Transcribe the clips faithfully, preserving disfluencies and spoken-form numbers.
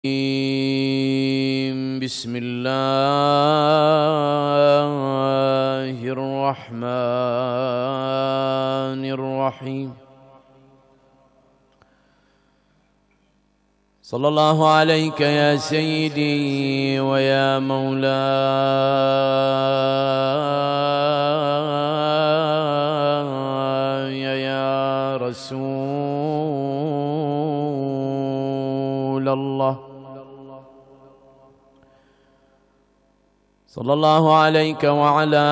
بسم الله الرحمن الرحيم. صلى الله عليك يا سيدي ويا مولاي يا رسول الله. صلى الله عليك وعلى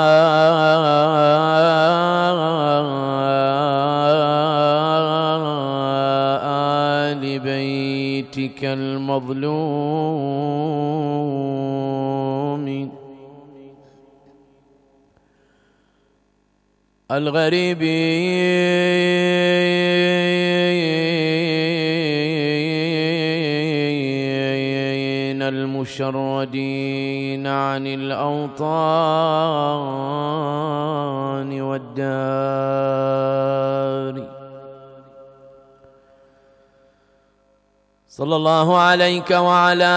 آل بيتك المظلومين الغريبين المشردين عن الأوطان والدار. صلى الله عليك وعلى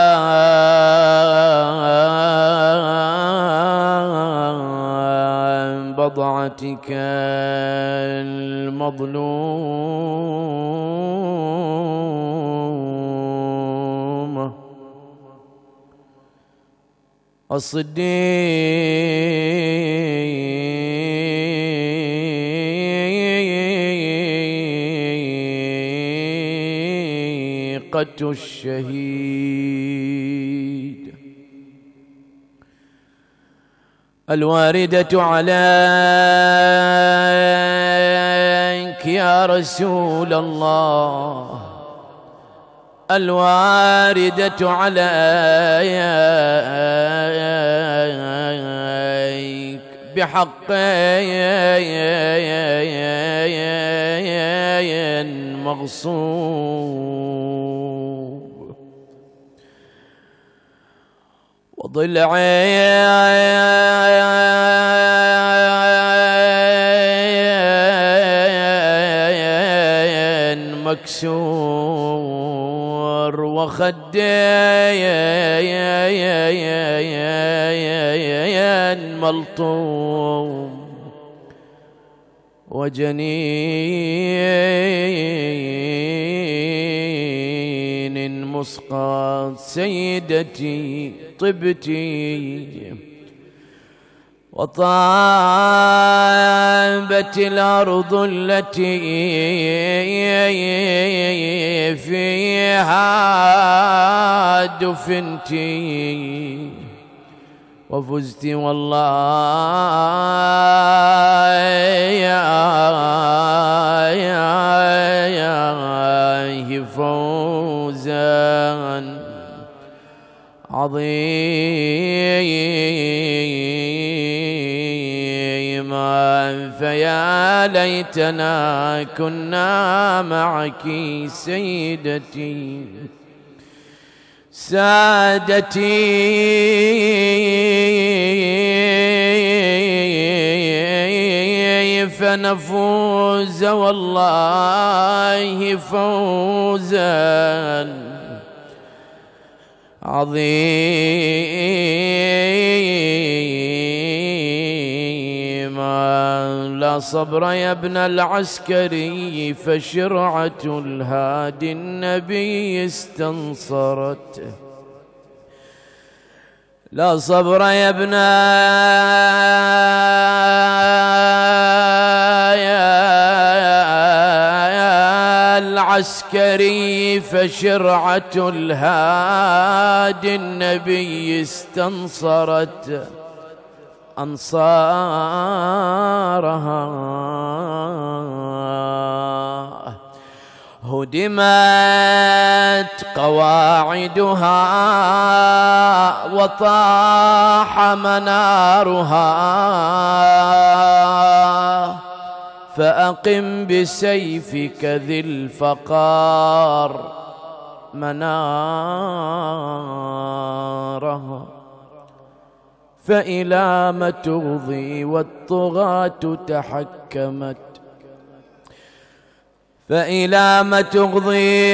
بضعتك المظلومة الصديقة الشهيد الواردة عليك يا رسول الله، الواردة عليك بحق مغصوب وضلعين مكسور وخدين ملطوم وجنين مسقط. سيدتي طبتي وطابت الأرض التي فيها دفنتي، وفزت والله يا يا فوزا عظيما. فيا ليتنا كنا معك سيدتي سادتي، فنفوز والله فوزا عظيما. لا صبر يا ابن العسكري فشرعة الهادي النبي استنصرت. لا صبر يا ابن العسكري فشرعة الهادي النبي استنصرت أنصارها. هدمت قواعدها وطاح منارها، فأقم بسيفك ذي الفقار منارها. فإلى ما تغضي والطغاة تحكمت، فإلى ما تغضي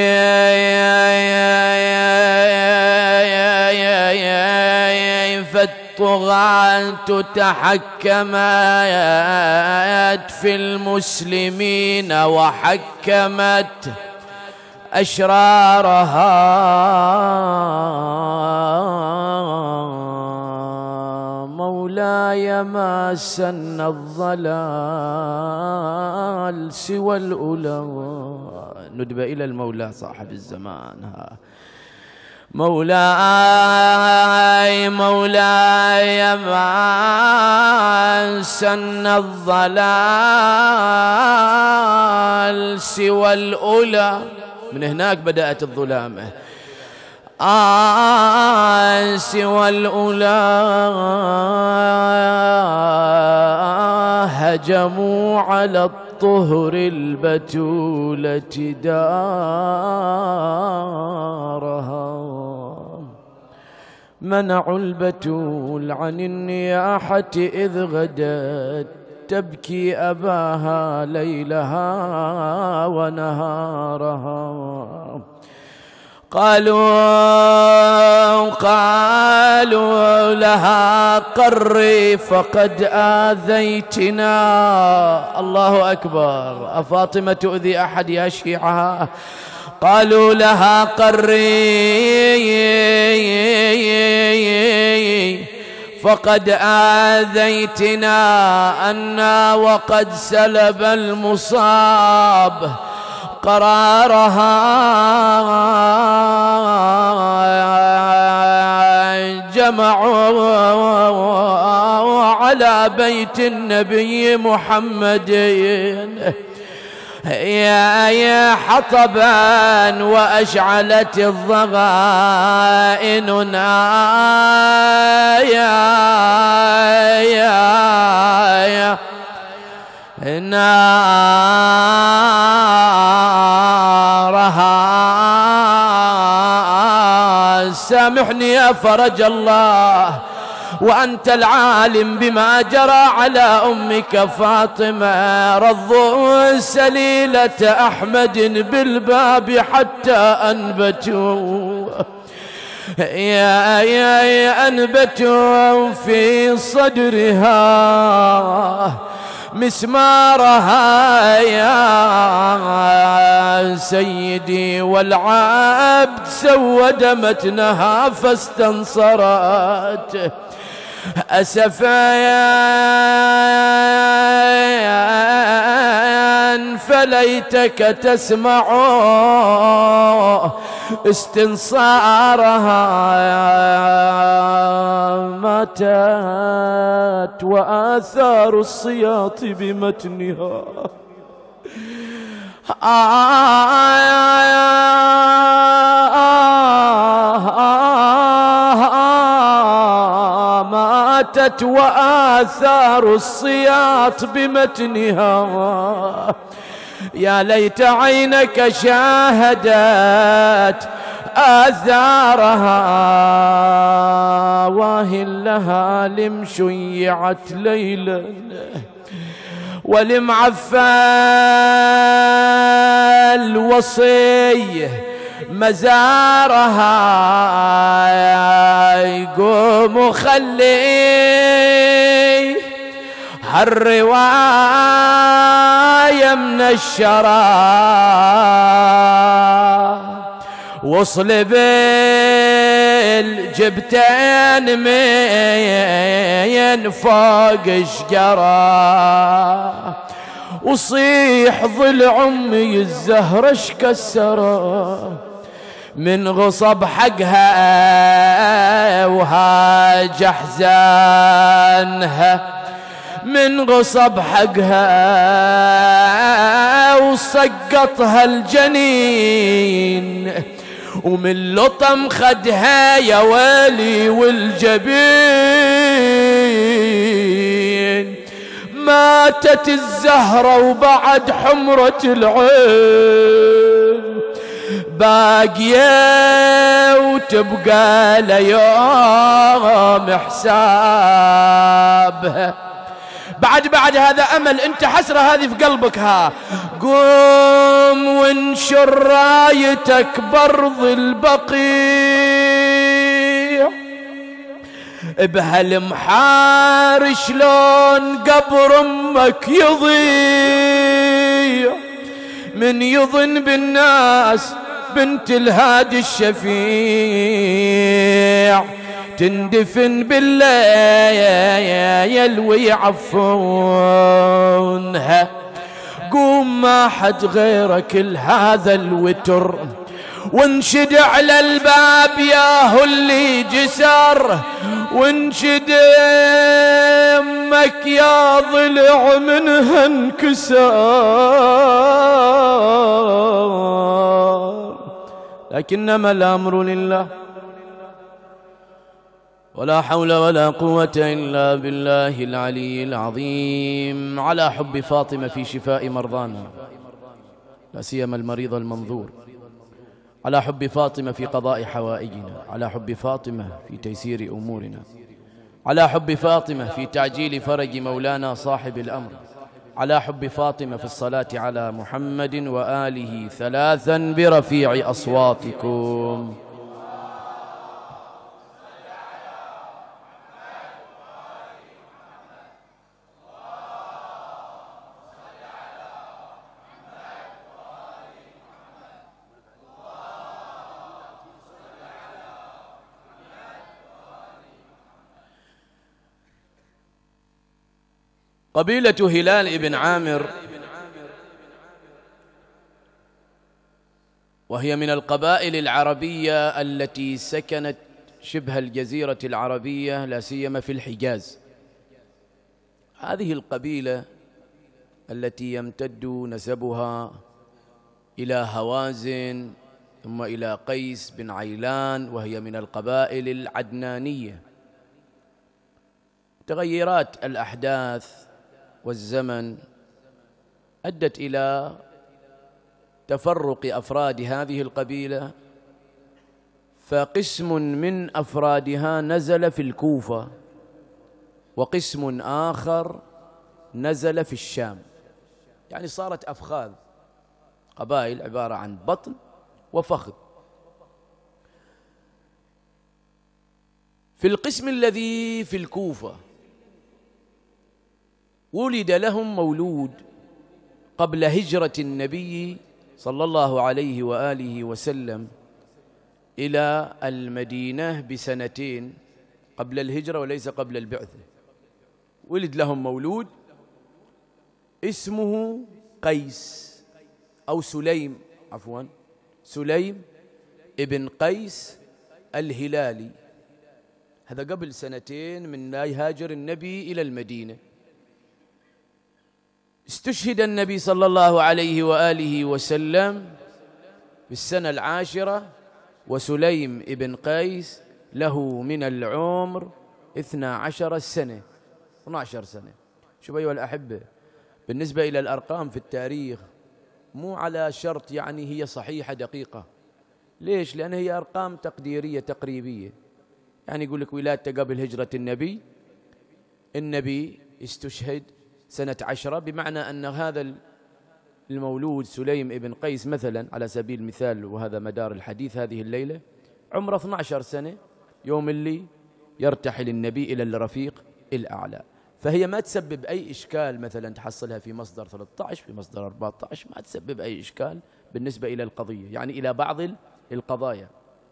فالطغاة تحكمت في المسلمين وحكمت أشرارها. مولاي ما سن الضلال سوى الأولى. ندب إلى المولى صاحب الزمان. مولاي مولاي ما سن الضلال سوى الأولى. من هناك بدأت الظلامة. آه سوى الأولى هجموا على الطهر البتولة دارها. منعوا البتول عن النياحة إذ غدت تبكي أباها ليلها ونهارها. قالوا قالوا لها قري فقد آذيتنا. الله أكبر. أفاطمة تؤذي أحد يا شيعة؟ قالوا لها قري فقد آذيتنا أنا وقد سلب المصاب قرارها. جمعوا على بيت النبي محمد يا يا حطبا وأشعلت الضغائن نارها. سامحني يا فرج الله وأنت العالم بما جرى على أمك فاطمة. رضوا سليلة أحمد بالباب حتى أنبتوا يا يا يا أنبتوا في صدرها مسمارها يا سيدي. والعبد سود متنها فاستنصرت أسفا فليتك تسمع استنصارها. ماتت وآثار السياط بمتنها. ماتت وآثار السياط بمتنها. يا ليت عينك شاهدت آثارها. واهل لها لم شيعت ليلا ولم عفا الوصي مزارها. يقوم خلي هالرواية من الشراب وصل بالجبتين من فوق شجرة وصيح ضلع أمي الزهرة اشكسره من غصب حقها وهاج أحزانها من غصب حقها وسقطها الجنين ومن لطم خدها يا ويلي والجبين. ماتت الزهرة وبعد حمرة العين باقية وتبقى ليوم حسابها بعد بعد هذا أمل، أنت حسرة هذه في قلبك. ها قوم وانشر رايتك برض البقيع، بهالمحار شلون قبر امك يضيع، من يظن بالناس بنت الهادي الشفيع، تندفن بالليل ويعفونها. قوم ما حد غيرك لهذا الوتر، وانشد على الباب ياهو اللي جسر، وانشد امك يا ضلع منها انكسار. لكنما الامر لله، ولا حول ولا قوة إلا بالله العلي العظيم. على حب فاطمة في شفاء مرضانا، لا سيما المريض المنظور. على حب فاطمة في قضاء حوائجنا، على حب فاطمة في تيسير أمورنا، على حب فاطمة في تعجيل فرج مولانا صاحب الأمر، على حب فاطمة في الصلاة على محمد وآله ثلاثا برفيع أصواتكم. قبيلة هلال بن عامر، وهي من القبائل العربية التي سكنت شبه الجزيرة العربية لا سيما في الحجاز. هذه القبيلة التي يمتد نسبها إلى هوازن ثم إلى قيس بن عيلان، وهي من القبائل العدنانية. تغيرات الأحداث والزمن أدت إلى تفرق أفراد هذه القبيلة، فقسم من أفرادها نزل في الكوفة، وقسم آخر نزل في الشام. يعني صارت أفخاذ، قبائل عبارة عن بطن وفخذ. في القسم الذي في الكوفة ولد لهم مولود قبل هجرة النبي صلى الله عليه وآله وسلم إلى المدينة بسنتين، قبل الهجرة وليس قبل البعثة. ولد لهم مولود اسمه قيس أو سليم، عفوا سليم ابن قيس الهلالي. هذا قبل سنتين من لا يهاجر النبي إلى المدينة. استشهد النبي صلى الله عليه وآله وسلم في السنة العاشرة، وسليم ابن قيس له من العمر اثنا عشر سنة، اثنا عشر سنة. شوف أيها الأحبة، بالنسبة إلى الأرقام في التاريخ مو على شرط يعني هي صحيحة دقيقة. ليش؟ لأن هي أرقام تقديرية تقريبية. يعني يقول لك ولادته قبل هجرة النبي، النبي استشهد سنة عشرة، بمعنى أن هذا المولود سليم ابن قيس مثلا على سبيل المثال، وهذا مدار الحديث هذه الليلة، عمره اثنا عشر سنة يوم اللي يرتحل النبي إلى الرفيق الأعلى. فهي ما تسبب أي إشكال مثلا تحصلها في مصدر ثلاثة عشر في مصدر أربعة عشر، ما تسبب أي إشكال بالنسبة إلى القضية، يعني إلى بعض القضايا.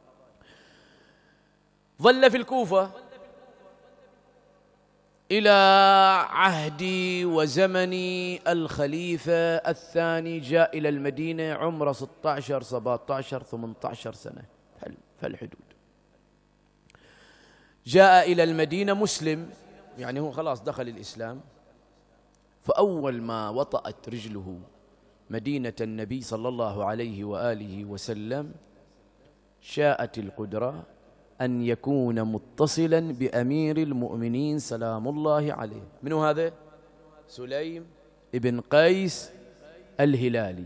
ظل في الكوفة إلى عهد وزمن الخليفة الثاني، جاء إلى المدينة عمره ستة عشر سبعة عشر ثمانية عشر سنة في الحدود. جاء إلى المدينة مسلم، يعني هو خلاص دخل الإسلام. فأول ما وطأت رجله مدينة النبي صلى الله عليه وآله وسلم شاءت القدرة أن يكون متصلا بأمير المؤمنين سلام الله عليه. من هذا؟ سليم ابن قيس الهلالي.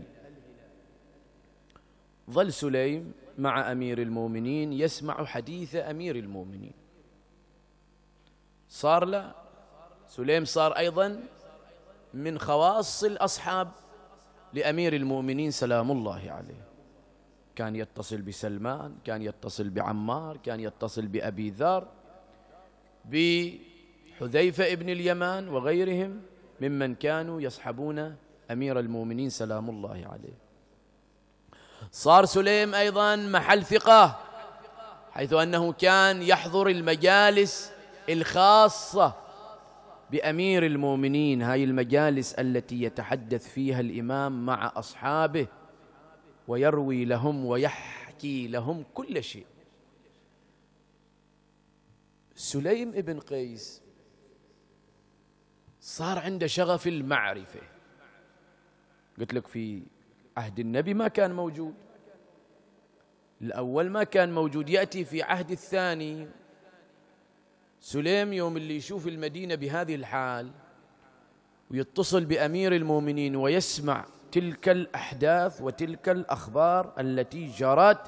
ظل سليم مع أمير المؤمنين يسمع حديث أمير المؤمنين. صار له سليم صار أيضا من خواص الأصحاب لأمير المؤمنين سلام الله عليه. كان يتصل بسلمان، كان يتصل بعمار، كان يتصل بأبي ذر، بحذيفة ابن اليمان وغيرهم ممن كانوا يصحبون أمير المؤمنين سلام الله عليه. صار سليم أيضا محل ثقة، حيث أنه كان يحضر المجالس الخاصة بأمير المؤمنين، هاي المجالس التي يتحدث فيها الإمام مع أصحابه ويروي لهم ويحكي لهم كل شيء. سليم ابن قيس صار عنده شغف المعرفة. قلت لك في عهد النبي ما كان موجود، الأول ما كان موجود، يأتي في عهد الثاني. سليم يوم اللي يشوف المدينة بهذه الحال ويتصل بأمير المؤمنين ويسمع تلك الأحداث وتلك الأخبار التي جرت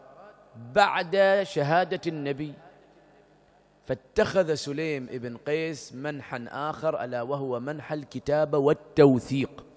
بعد شهادة النبي، فاتخذ سليم ابن قيس منحا آخر ألا وهو منح الكتابة والتوثيق.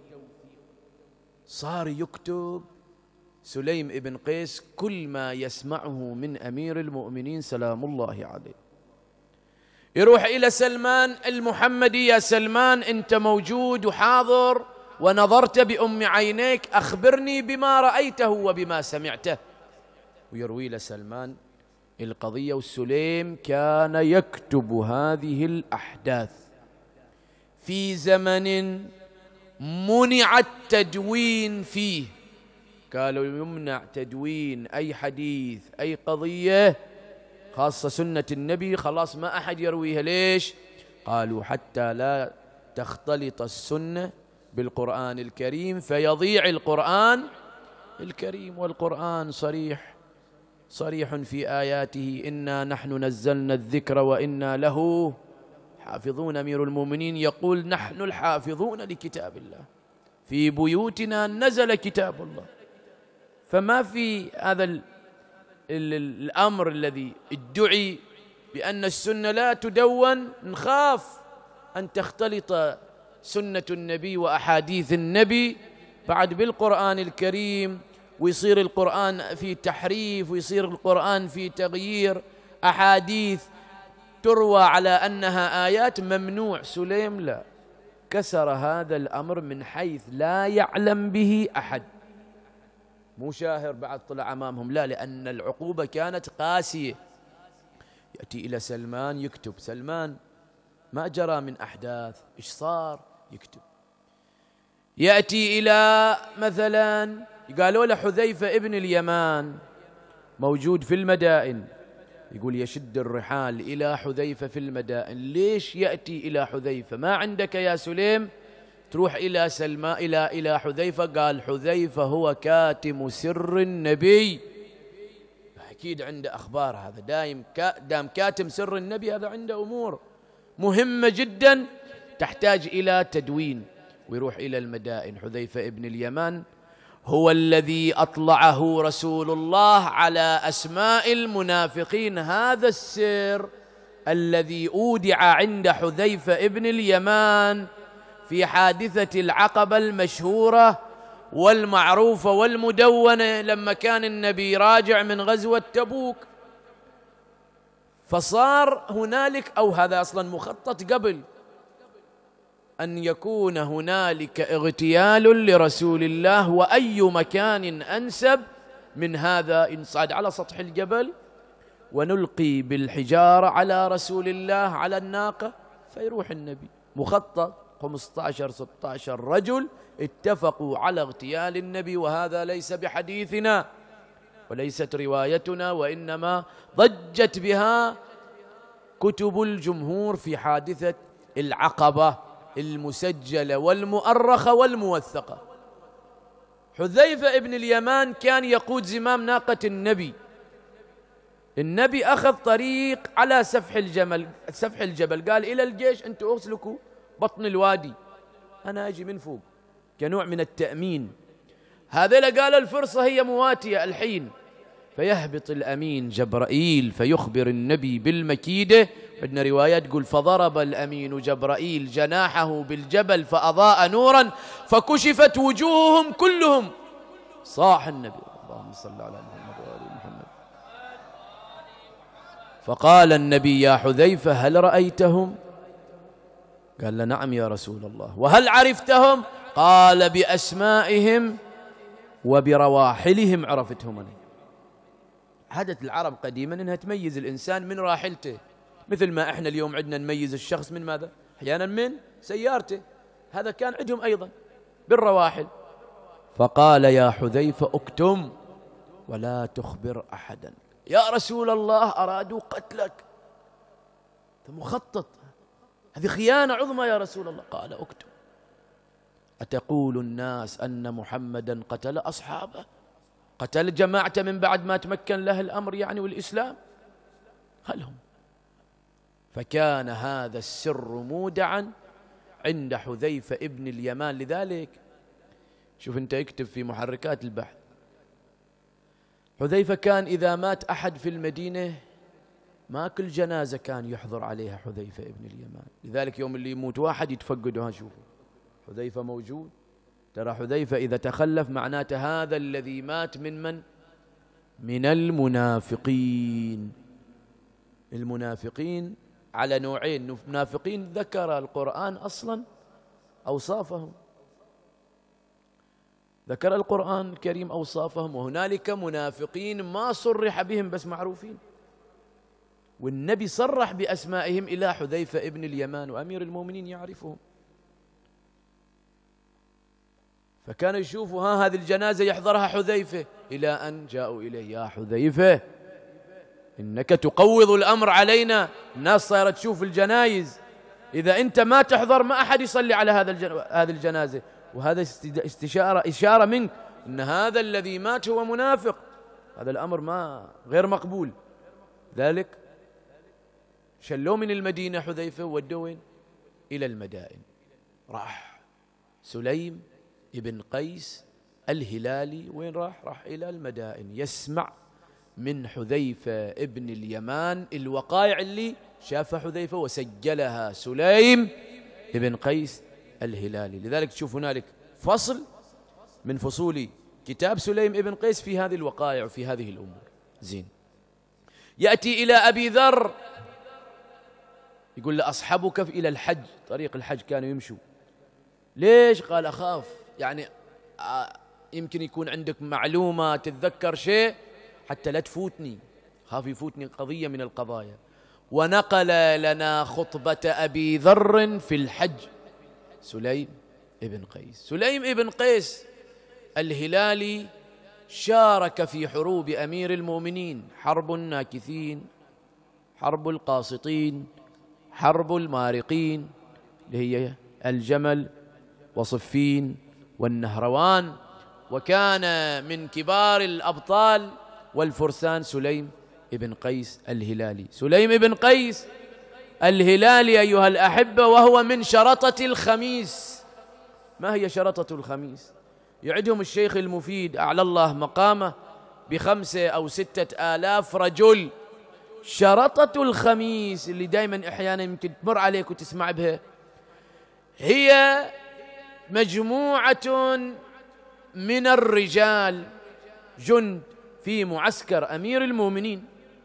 صار يكتب سليم ابن قيس كل ما يسمعه من أمير المؤمنين سلام الله عليه. يروح إلى سلمان المحمدي: يا سلمان أنت موجود وحاضر ونظرت بأم عينيك، أخبرني بما رأيته وبما سمعته. ويروي لسلمان القضية. وسليم كان يكتب هذه الأحداث في زمن منع التدوين فيه. قالوا يمنع تدوين أي حديث أي قضية خاصة سنة النبي، خلاص ما أحد يرويها. ليش؟ قالوا حتى لا تختلط السنة بالقرآن الكريم فيضيع القرآن الكريم. والقرآن صريح صريح في آياته: إنا نحن نزلنا الذكر وإنا له حافظون. أمير المؤمنين يقول: نحن الحافظون لكتاب الله، في بيوتنا نزل كتاب الله. فما في هذا ال ال الأمر الذي ادعي بأن السنة لا تدون. نخاف أن تختلط سنة النبي وأحاديث النبي بعد بالقرآن الكريم، ويصير القرآن في تحريف، ويصير القرآن في تغيير، أحاديث تروى على أنها آيات ممنوع. سليم لا، كسر هذا الأمر من حيث لا يعلم به أحد، مو شاهر بعد طلع أمامهم، لا، لأن العقوبة كانت قاسية. يأتي إلى سلمان يكتب. سلمان ما جرى من أحداث، إيش صار؟ يكتب. يأتي إلى مثلا قالوا له حذيفة ابن اليمان موجود في المدائن، يقول يشد الرحال إلى حذيفة في المدائن. ليش يأتي إلى حذيفة؟ ما عندك يا سليم تروح إلى سلمى إلى إلى حذيفة؟ قال حذيفة هو كاتم سر النبي، أكيد عنده أخبار، هذا دايم دام كاتم سر النبي، هذا عنده أمور مهمة جدا تحتاج إلى تدوين. ويروح إلى المدائن. حذيفة ابن اليمان هو الذي أطلعه رسول الله على أسماء المنافقين. هذا السر الذي أودع عند حذيفة ابن اليمان في حادثة العقبة المشهورة والمعروفة والمدونة لما كان النبي راجع من غزوة تبوك. فصار هنالك، أو هذا أصلا مخطط قبل أن يكون هنالك اغتيال لرسول الله، وأي مكان أنسب من هذا؟ نصعد على سطح الجبل ونلقي بالحجارة على رسول الله على الناقة فيروح النبي. مخطط، خمسة عشر ستة عشر رجل اتفقوا على اغتيال النبي، وهذا ليس بحديثنا وليست روايتنا، وإنما ضجت بها كتب الجمهور في حادثة العقبة المسجلة والمؤرخة والموثقة. حذيفة ابن اليمان كان يقود زمام ناقة النبي. النبي أخذ طريق على سفح الجبل سفح الجبل قال إلى الجيش: أنتوا أسلكوا بطن الوادي، أنا أجي من فوق كنوع من التأمين. هذا قال الفرصة هي مواتية الحين، فيهبط الأمين جبرائيل فيخبر النبي بالمكيدة. عندنا روايات تقول فضرب الأمين جبرائيل جناحه بالجبل فأضاء نورا فكشفت وجوههم كلهم. صاح النبي اللهم صل على محمد وآل محمد. فقال النبي يا حذيفة هل رأيتهم؟ قال له نعم يا رسول الله. وهل عرفتهم؟ قال بأسمائهم وبرواحلهم عرفتهم أنا. عادة العرب قديما أنها تميز الإنسان من راحلته، مثل ما إحنا اليوم عندنا نميز الشخص من ماذا؟ أحيانا من سيارته، هذا كان عندهم أيضا بالرواحل. فقال يا حذيفة اكتم ولا تخبر أحدا. يا رسول الله أرادوا قتلك، مخطط، هذه خيانة عظمى يا رسول الله. قال اكتم. أتقول الناس أن محمدا قتل أصحابه، قتل جماعته من بعد ما تمكن له الأمر يعني والإسلام؟ هل هم؟ فكان هذا السر مودعا عند حذيفة ابن اليمان. لذلك شوف أنت اكتب في محركات البحث، حذيفة كان إذا مات أحد في المدينة ما كل جنازة كان يحضر عليها حذيفة ابن اليمان. لذلك يوم اللي يموت واحد يتفقدوا، ها شوفوا حذيفة موجود، ترى حذيفة إذا تخلف معناته هذا الذي مات من من؟ من المنافقين. المنافقين على نوعين، منافقين ذكر القرآن أصلا أوصافهم، ذكر القرآن الكريم أوصافهم، وهنالك منافقين ما صرح بهم بس معروفين، والنبي صرح بأسمائهم إلى حذيفة ابن اليمان وأمير المؤمنين يعرفهم. فكانوا يشوفوا ها هذه الجنازة يحضرها حذيفة، إلى أن جاءوا إليه يا حذيفة إنك تقوض الأمر علينا، الناس صارت تشوف الجنايز، إذا أنت ما تحضر ما أحد يصلي على هذا هذه الجنازة. وهذا استشارة إشارة منك أن هذا الذي مات هو منافق، هذا الأمر ما غير مقبول. ذلك شلوا من المدينة حذيفة وودوا وين؟ إلى المدائن. راح سليم ابن قيس الهلالي، وين راح؟ راح إلى المدائن يسمع من حذيفة ابن اليمان الوقائع اللي شافها حذيفة وسجلها سليم ابن قيس الهلالي. لذلك تشوف هنالك فصل من فصول كتاب سليم ابن قيس في هذه الوقائع وفي هذه الأمور. زين، يأتي إلى أبي ذر يقول له أصحبك إلى الحج، طريق الحج كانوا يمشوا. ليش؟ قال أخاف يعني يمكن يكون عندك معلومة تتذكر شيء حتى لا تفوتني، خاف يفوتني قضية من القضايا. ونقل لنا خطبة أبي ذر في الحج سليم ابن قيس. سليم ابن قيس الهلالي شارك في حروب أمير المؤمنين، حرب الناكثين، حرب القاسطين، حرب المارقين اللي هي الجمل وصفين والنهروان، وكان من كبار الأبطال والفرسان سليم ابن قيس الهلالي. سليم ابن قيس الهلالي أيها الأحبة وهو من شرطة الخميس. ما هي شرطة الخميس؟ يعدهم الشيخ المفيد أعلى الله مقامه بخمسة أو ستة آلاف رجل. شرطة الخميس اللي دائما أحيانا يمكن تمر عليك وتسمع بها، هي مجموعة من الرجال جند في معسكر أمير المؤمنين،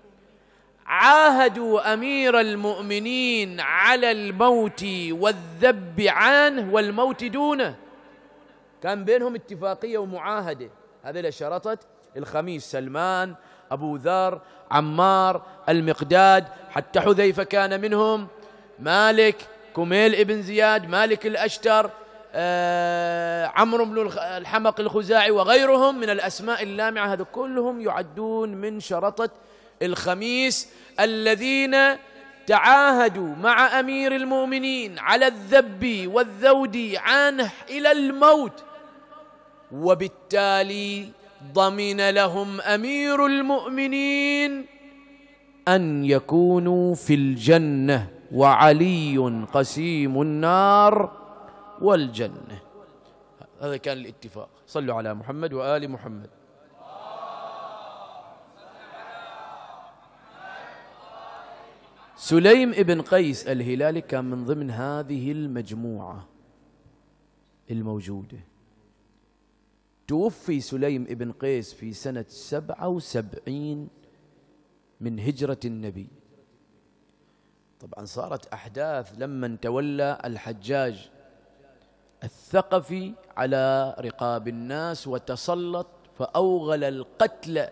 عاهدوا أمير المؤمنين على الموت والذب عنه والموت دونه، كان بينهم اتفاقية ومعاهدة. هذه شرطة الخميس، سلمان، أبو ذر، عمار، المقداد، حتى حذيفة كان منهم، مالك، كميل ابن زياد، مالك الأشتر، آه، عمرو بن الحمق الخزاعي وغيرهم من الأسماء اللامعة، هذا كلهم يعدون من شرطة الخميس الذين تعاهدوا مع أمير المؤمنين على الذب والذود عنه إلى الموت، وبالتالي ضمن لهم أمير المؤمنين أن يكونوا في الجنة، وعلي قسيم النار والجنة. هذا كان الاتفاق. صلوا على محمد وآل محمد. سليم ابن قيس الهلالي كان من ضمن هذه المجموعة الموجودة. توفي سليم ابن قيس في سنة سبعة وسبعين من هجرة النبي. طبعا صارت أحداث لما تولى الحجاج الثقفي على رقاب الناس وتسلط فأوغل القتل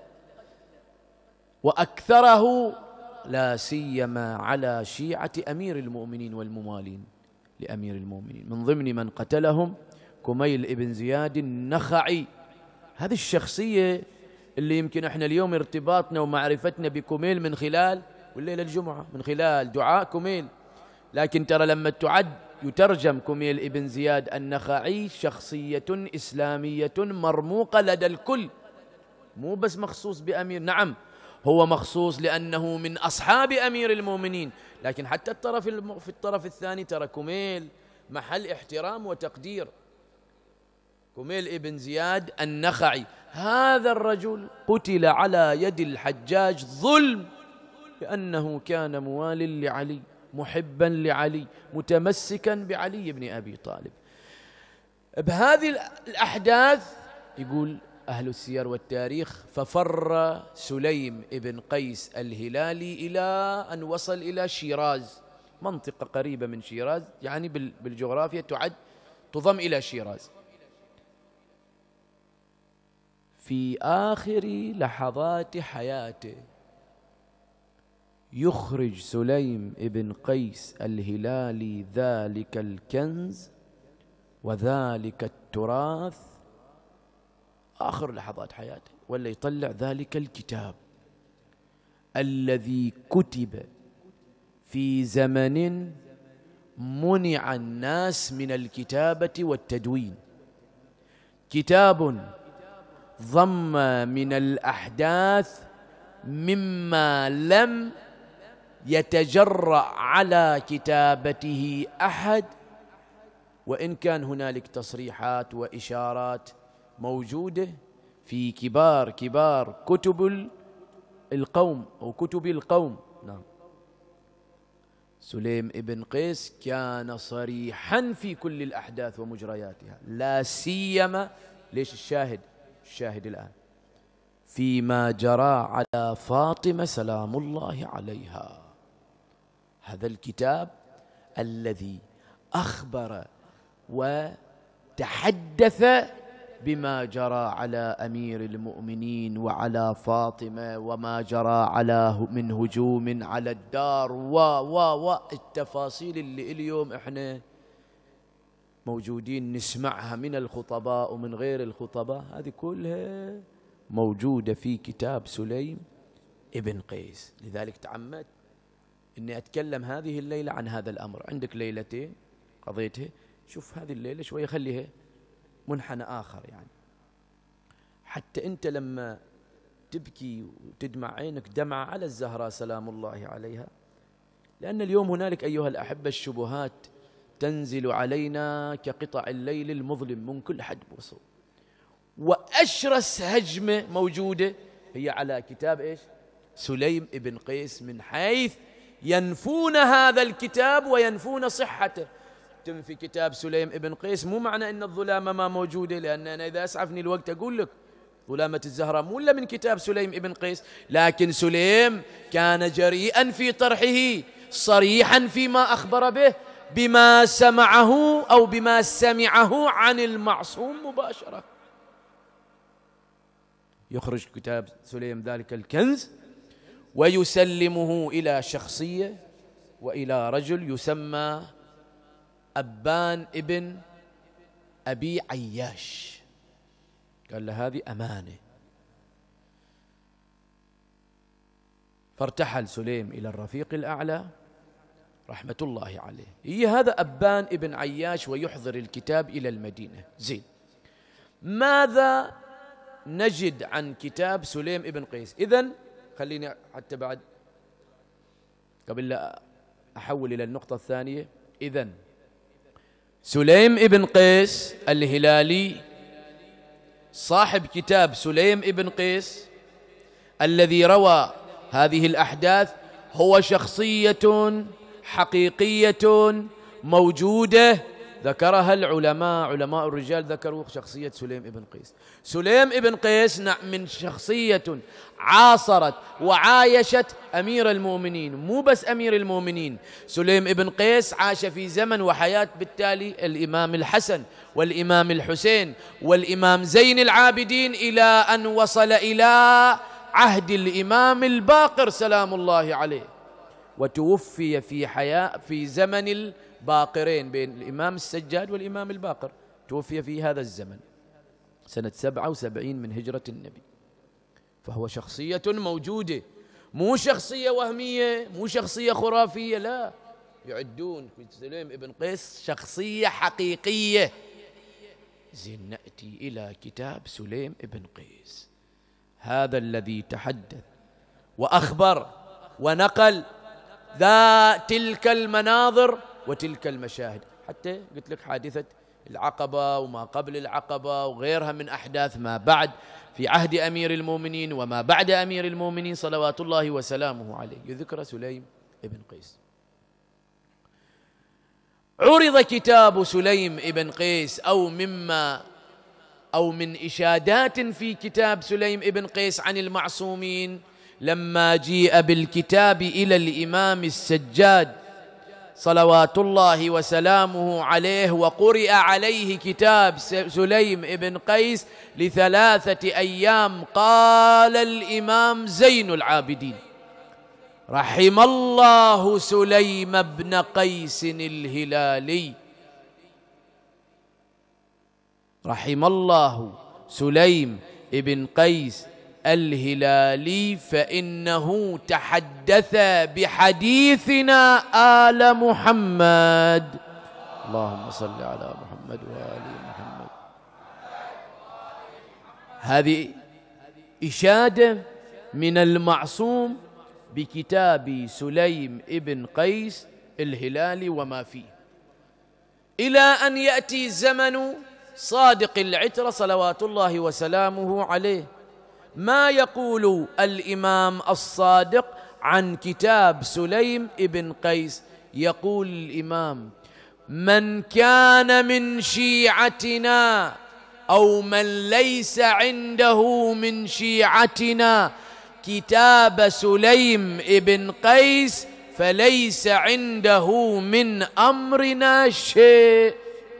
وأكثره لا سيما على شيعة أمير المؤمنين والممالين لأمير المؤمنين. من ضمن من قتلهم كميل ابن زياد النخعي. هذه الشخصية اللي يمكن احنا اليوم ارتباطنا ومعرفتنا بكميل من خلال والليلة الجمعة من خلال دعاء كميل، لكن ترى لما تعد يترجم كميل ابن زياد النخعي شخصية إسلامية مرموقة لدى الكل، مو بس مخصوص بأمير، نعم هو مخصوص لأنه من أصحاب أمير المؤمنين، لكن حتى الطرف في الطرف الثاني ترى كميل محل احترام وتقدير. كميل ابن زياد النخعي هذا الرجل قتل على يد الحجاج ظلم لأنه كان موال لعلي، محبا لعلي، متمسكا بعلي بن أبي طالب. بهذه الأحداث يقول أهل السير والتاريخ ففر سليم ابن قيس الهلالي إلى أن وصل إلى شيراز، منطقة قريبة من شيراز، يعني بالجغرافيا تعد تضم إلى شيراز. في آخر لحظات حياته يخرج سليم ابن قيس الهلالي ذلك الكنز وذلك التراث آخر لحظات حياته، ولا يطلع ذلك الكتاب الذي كتب في زمن منع الناس من الكتابة والتدوين، كتاب ضم من الأحداث مما لم يتجرأ على كتابته أحد، وإن كان هنالك تصريحات وإشارات موجودة في كبار كبار كتب القوم أو كتب القوم. نعم، سليم ابن قيس كان صريحا في كل الأحداث ومجرياتها، لا سيما ليش الشاهد الشاهد الآن فيما جرى على فاطمة سلام الله عليها. هذا الكتاب الذي أخبر وتحدث بما جرى على أمير المؤمنين وعلى فاطمة وما جرى على من هجوم على الدار و و و التفاصيل اللي اليوم احنا موجودين نسمعها من الخطباء ومن غير الخطباء، هذه كلها موجودة في كتاب سليم ابن قيس. لذلك تعمدت إني أتكلم هذه الليلة عن هذا الأمر. عندك ليلتين قضيتها، شوف هذه الليلة شوية خليها منحنى آخر، يعني حتى أنت لما تبكي وتدمع عينك دمعة على الزهراء سلام الله عليها، لأن اليوم هنالك أيها الأحبة الشبهات تنزل علينا كقطع الليل المظلم من كل حد وصوب، وأشرس هجمة موجودة هي على كتاب إيش؟ سليم ابن قيس، من حيث ينفون هذا الكتاب وينفون صحته. تنفي كتاب سليم ابن قيس مو معنى أن الظلامة ما موجودة، لأن أنا إذا أسعفني الوقت أقول لك ظلامة الزهراء مو إلا من كتاب سليم ابن قيس، لكن سليم كان جريئا في طرحه، صريحا فيما أخبر به، بما سمعه أو بما سمعه عن المعصوم مباشرة. يخرج كتاب سليم ذلك الكنز ويسلمه إلى شخصية وإلى رجل يسمى أبان ابن أبي عياش، قال له هذه أمانة. فارتحل سليم إلى الرفيق الأعلى رحمة الله عليه، هي هذا أبان ابن عياش، ويحضر الكتاب إلى المدينة. زين، ماذا نجد عن كتاب سليم ابن قيس؟ إذن خليني حتى بعد قبل لا أحول إلى النقطة الثانية. إذن سليم ابن قيس الهلالي صاحب كتاب سليم ابن قيس الذي روى هذه الأحداث هو شخصية حقيقية موجودة ذكرها العلماء، علماء الرجال ذكروا شخصية سليم ابن قيس. سليم ابن قيس من شخصية عاصرت وعايشت أمير المؤمنين، مو بس أمير المؤمنين، سليم ابن قيس عاش في زمن وحياة بالتالي الإمام الحسن والإمام الحسين والإمام زين العابدين، إلى أن وصل إلى عهد الإمام الباقر سلام الله عليه، وتوفي في حياة في زمن الباقرين بين الإمام السجاد والإمام الباقر، توفي في هذا الزمن سنة سبعة وسبعين من هجرة النبي. فهو شخصية موجودة، مو شخصية وهمية، مو شخصية خرافية، لا، يعدون سليم ابن قيس شخصية حقيقية. زين، نأتي إلى كتاب سليم ابن قيس، هذا الذي تحدث وأخبر ونقل ذا تلك المناظر وتلك المشاهد. حتى قلت لك حادثة العقبة وما قبل العقبة وغيرها من أحداث ما بعد في عهد أمير المؤمنين وما بعد أمير المؤمنين صلوات الله وسلامه عليه، يذكر سليم ابن قيس. عرض كتاب سليم ابن قيس أو مما أو من إشادات في كتاب سليم ابن قيس عن المعصومين لما جيء بالكتاب إلى الإمام السجاد صلوات الله وسلامه عليه، وقرئ عليه كتاب سليم ابن قيس لثلاثة أيام، قال الإمام زين العابدين: رحم الله سليم بن قيس الهلالي، رحم الله سليم ابن قيس الهلالي، فإنه تحدث بحديثنا آل محمد. اللهم صل على محمد وآل محمد. هذه إشادة من المعصوم بكتاب سليم ابن قيس الهلالي وما فيه، إلى أن يأتي زمن صادق العترة صلوات الله وسلامه عليه. ما يقول الإمام الصادق عن كتاب سليم ابن قيس؟ يقول الإمام: من كان من شيعتنا أو من ليس عنده من شيعتنا كتاب سليم ابن قيس فليس عنده من أمرنا شيء.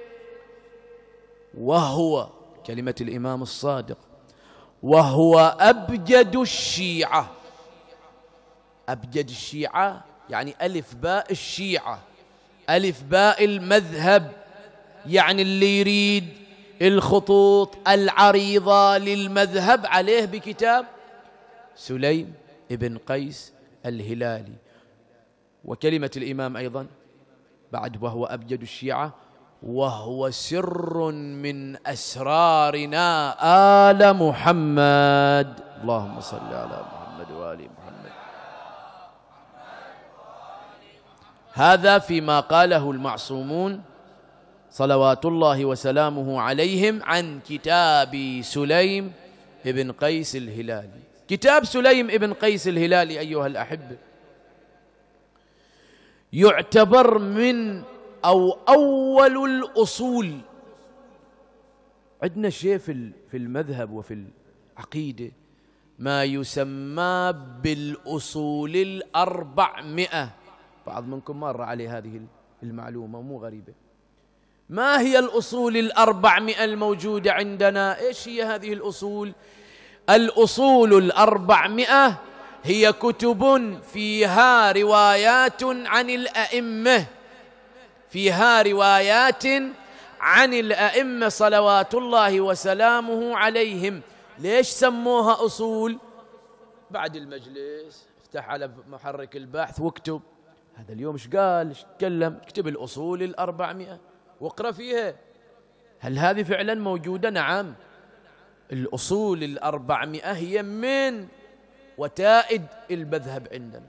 وهو كلمة الإمام الصادق: وهو أبجد الشيعة. أبجد الشيعة يعني ألف باء الشيعة، ألف باء المذهب، يعني اللي يريد الخطوط العريضة للمذهب عليه بكتاب سليم ابن قيس الهلالي. وكلمة الإمام أيضا بعد: وهو أبجد الشيعة وهو سر من أسرارنا آل محمد. اللهم صل على محمد وآل محمد. هذا فيما قاله المعصومون صلوات الله وسلامه عليهم عن كتاب سليم ابن قيس الهلالي. كتاب سليم ابن قيس الهلالي أيها الأحبة يعتبر من أو أول الأصول. عندنا شيء في في المذهب وفي العقيدة ما يسمى بالأصول الأربعمائة. بعض منكم مر عليه هذه المعلومة، مو غريبة. ما هي الأصول الأربعمائة الموجودة عندنا؟ إيش هي هذه الأصول؟ الأصول الأربعمائة هي كتب فيها روايات عن الأئمة، فيها روايات عن الأئمة صلوات الله وسلامه عليهم. ليش سموها أصول؟ بعد المجلس افتح على محرك البحث واكتب هذا اليوم ايش قال، ايش تكلم، اكتب الأصول الأربعمائة واقرأ فيها. هل هذه فعلا موجودة؟ نعم. الأصول الأربعمائة هي من وتائد المذهب عندنا.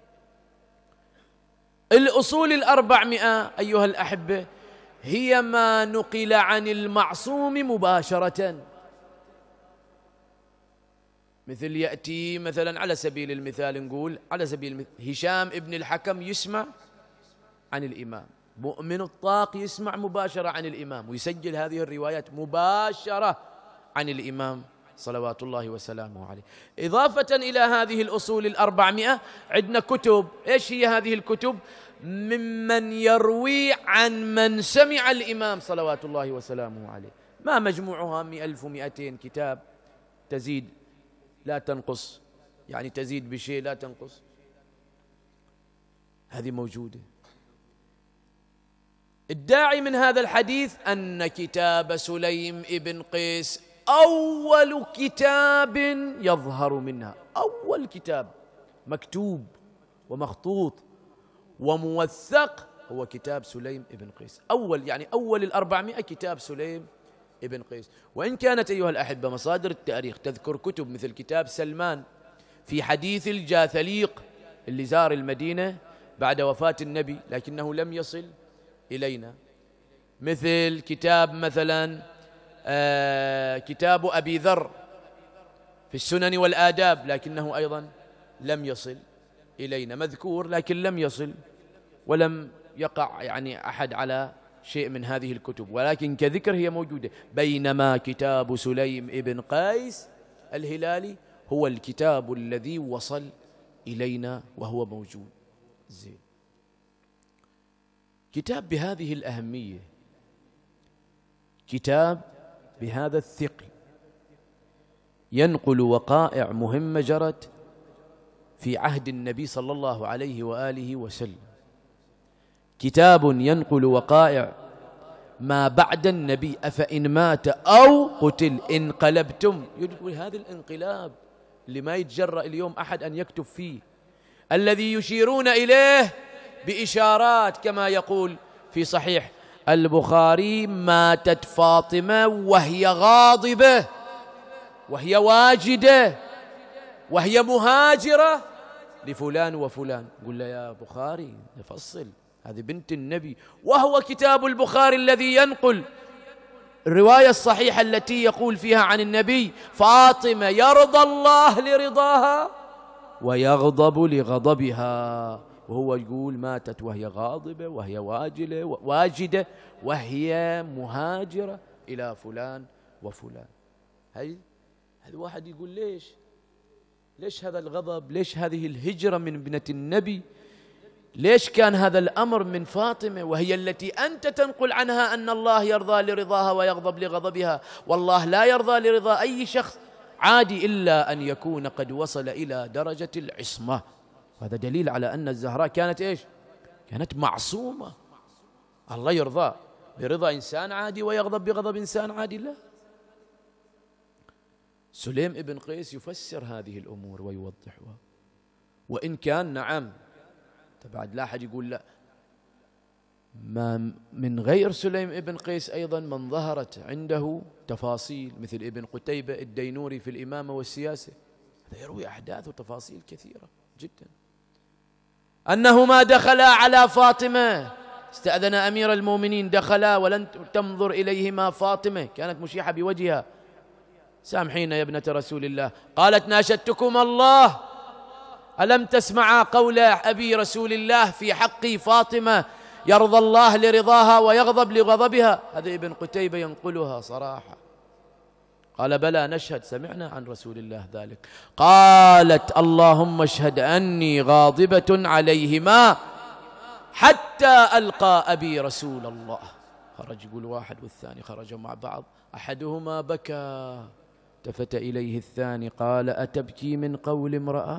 الأصول الأربعمائة أيها الأحبة هي ما نقل عن المعصوم مباشرة. مثل يأتي مثلا على سبيل المثال، نقول على سبيل المثال هشام ابن الحكم يسمع عن الإمام، مؤمن الطاق يسمع مباشرة عن الإمام، ويسجل هذه الروايات مباشرة عن الإمام صلوات الله وسلامه عليه. إضافة إلى هذه الأصول الأربعمائة عندنا كتب. إيش هي هذه الكتب؟ ممن يروي عن من سمع الإمام صلوات الله وسلامه عليه، ما مجموعها ألف ومئتين كتاب، تزيد لا تنقص، يعني تزيد بشيء لا تنقص، هذه موجودة. الداعي من هذا الحديث أن كتاب سليم ابن قيس أول كتاب يظهر منها، أول كتاب مكتوب ومخطوط وموثق هو كتاب سليم ابن قيس، أول يعني أول الأربعمائة كتاب سليم ابن قيس. وإن كانت أيها الأحبة مصادر التاريخ تذكر كتب مثل كتاب سلمان في حديث الجاثليق اللي زار المدينة بعد وفاة النبي لكنه لم يصل إلينا، مثل كتاب مثلا آه كتاب أبي ذر في السنن والآداب لكنه أيضا لم يصل إلينا، مذكور لكن لم يصل، ولم يقع يعني أحد على شيء من هذه الكتب، ولكن كذكر هي موجودة. بينما كتاب سليم ابن قيس الهلالي هو الكتاب الذي وصل إلينا وهو موجود. زين، كتاب بهذه الأهمية، كتاب بهذا الثقل، ينقل وقائع مهمة جرت في عهد النبي صلى الله عليه وآله وسلم، كتاب ينقل وقائع ما بعد النبي، أفإن مات أو قتل انقلبتم. يقول هذا الانقلاب اللي ما يتجرأ اليوم أحد أن يكتب فيه، الذي يشيرون إليه بإشارات كما يقول في صحيح البخاري: ماتت فاطمة وهي غاضبة وهي واجدة وهي مهاجرة لفلان وفلان. قل له يا بخاري نفصل، هذه بنت النبي، وهو كتاب البخاري الذي ينقل الرواية الصحيحة التي يقول فيها عن النبي: فاطمة يرضى الله لرضاها ويغضب لغضبها، وهو يقول ماتت وهي غاضبة وهي واجلة واجدة وهي مهاجرة إلى فلان وفلان. هاي هذا واحد يقول ليش ليش هذا الغضب؟ ليش هذه الهجرة من ابنة النبي؟ ليش كان هذا الأمر من فاطمة وهي التي أنت تنقل عنها أن الله يرضى لرضاها ويغضب لغضبها؟ والله لا يرضى لرضا أي شخص عادي إلا أن يكون قد وصل إلى درجة العصمة. هذا دليل على أن الزهراء كانت إيش؟ كانت معصومة. الله يرضى برضا إنسان عادي ويغضب بغضب إنسان عادي؟ لا. سليم ابن قيس يفسر هذه الأمور ويوضحها، وإن كان نعم بعد لا أحد يقول لا، ما من غير سليم ابن قيس أيضا من ظهرت عنده تفاصيل مثل ابن قتيبة الدينوري في الإمامة والسياسة، هذا يروي أحداث وتفاصيل كثيرة جدا. أنهما دخلا على فاطمة، استأذن أمير المؤمنين، دخلا ولن تنظر إليهما فاطمة، كانت مشيحة بوجهها: سامحينا يا ابنة رسول الله. قالت: ناشدتكم الله، ألم تسمعا قول أبي رسول الله في حق فاطمة: يرضى الله لرضاها ويغضب لغضبها؟ هذا ابن قتيبة ينقلها صراحة. قال: بلى نشهد، سمعنا عن رسول الله ذلك. قالت: اللهم اشهد أني غاضبة عليهما حتى ألقى أبي رسول الله. خرج، يقول واحد والثاني خرجوا مع بعض، أحدهما بكى، التفت إليه الثاني قال: أتبكي من قول امرأة؟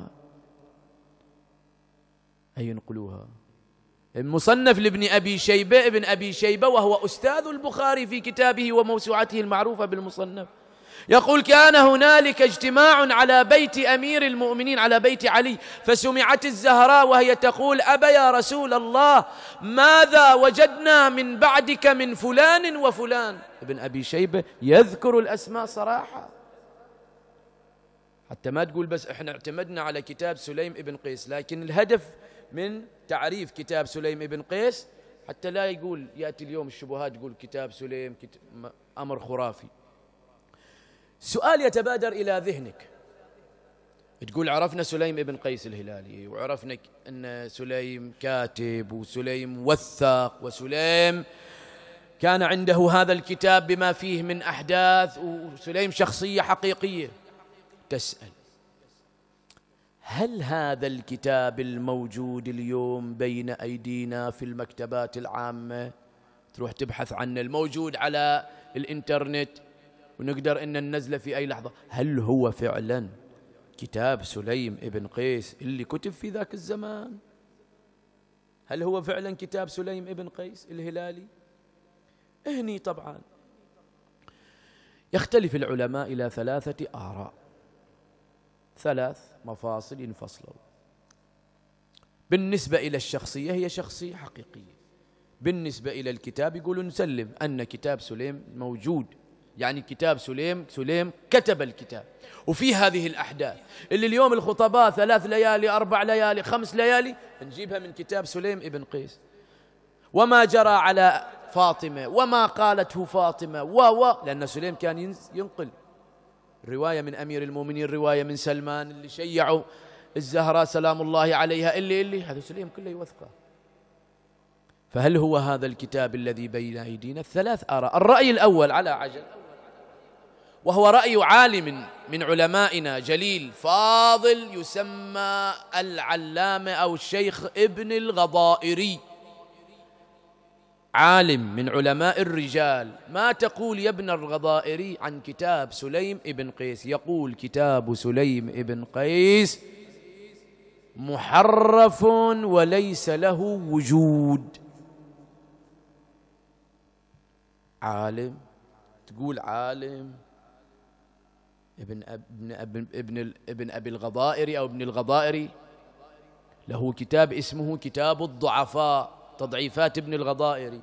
أي ينقلوها. المصنف لابن أبي شيبة، ابن أبي شيبة وهو أستاذ البخاري في كتابه وموسوعته المعروفة بالمصنف، يقول: كان هنالك اجتماع على بيت أمير المؤمنين، على بيت علي، فسمعت الزهراء وهي تقول: أبا يا رسول الله، ماذا وجدنا من بعدك من فلان وفلان؟ ابن أبي شيبة يذكر الأسماء صراحة، حتى ما تقول بس احنا اعتمدنا على كتاب سليم ابن قيس، لكن الهدف من تعريف كتاب سليم ابن قيس حتى لا يقول يأتي اليوم الشبهات تقول كتاب سليم كتاب أمر خرافي. سؤال يتبادر إلى ذهنك: تقول عرفنا سليم ابن قيس الهلالي، وعرفنا أن سليم كاتب، وسليم وثق، وسليم كان عنده هذا الكتاب بما فيه من أحداث، وسليم شخصية حقيقية. تسأل هل هذا الكتاب الموجود اليوم بين أيدينا في المكتبات العامة، تروح تبحث عنه، الموجود على الإنترنت ونقدر أن ننزله في أي لحظة، هل هو فعلا كتاب سليم ابن قيس اللي كتب في ذاك الزمان؟ هل هو فعلا كتاب سليم ابن قيس الهلالي؟ هني طبعا يختلف العلماء إلى ثلاثة آراء، ثلاث مفاصل ينفصلوا. بالنسبة إلى الشخصية هي شخصية حقيقية، بالنسبة إلى الكتاب يقولون نسلم أن كتاب سليم موجود، يعني كتاب سليم سليم كتب الكتاب وفي هذه الأحداث اللي اليوم الخطباء ثلاث ليالي أربع ليالي خمس ليالي نجيبها من كتاب سليم ابن قيس، وما جرى على فاطمة وما قالته فاطمة و و لأن سليم كان ينقل رواية من أمير المؤمنين، رواية من سلمان اللي شيعوا الزهراء سلام الله عليها، اللي اللي هذا سليم كله يوثقه. فهل هو هذا الكتاب الذي بين أيدينا؟ الثلاث آراء. الرأي الأول على عجل، وهو رأي عالم من علمائنا جليل فاضل يسمى العلامة أو الشيخ ابن الغضائري، عالم من علماء الرجال. ما تقول يا ابن الغضائري عن كتاب سليم ابن قيس؟ يقول كتاب سليم ابن قيس محرف وليس له وجود. عالم، تقول عالم ابن ابن ابن ابن, ابن ابي الغضائري او ابن الغضائري له كتاب اسمه كتاب الضعفاء، تضعيفات ابن الغضائري،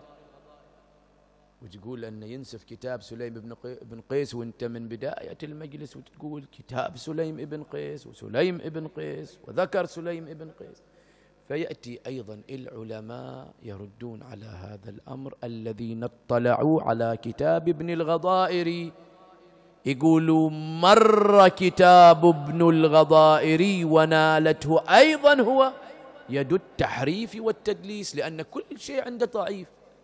وتقول أن ينسف كتاب سليم ابن قيس وانت من بداية المجلس وتقول كتاب سليم ابن قيس وسليم ابن قيس وذكر سليم ابن قيس. فيأتي أيضا العلماء يردون على هذا الأمر الذين اطلعوا على كتاب ابن الغضائري، يقولوا مر كتاب ابن الغضائري ونالته أيضا هو يد التحريف والتدليس، لأن كل شيء عنده ضعيف.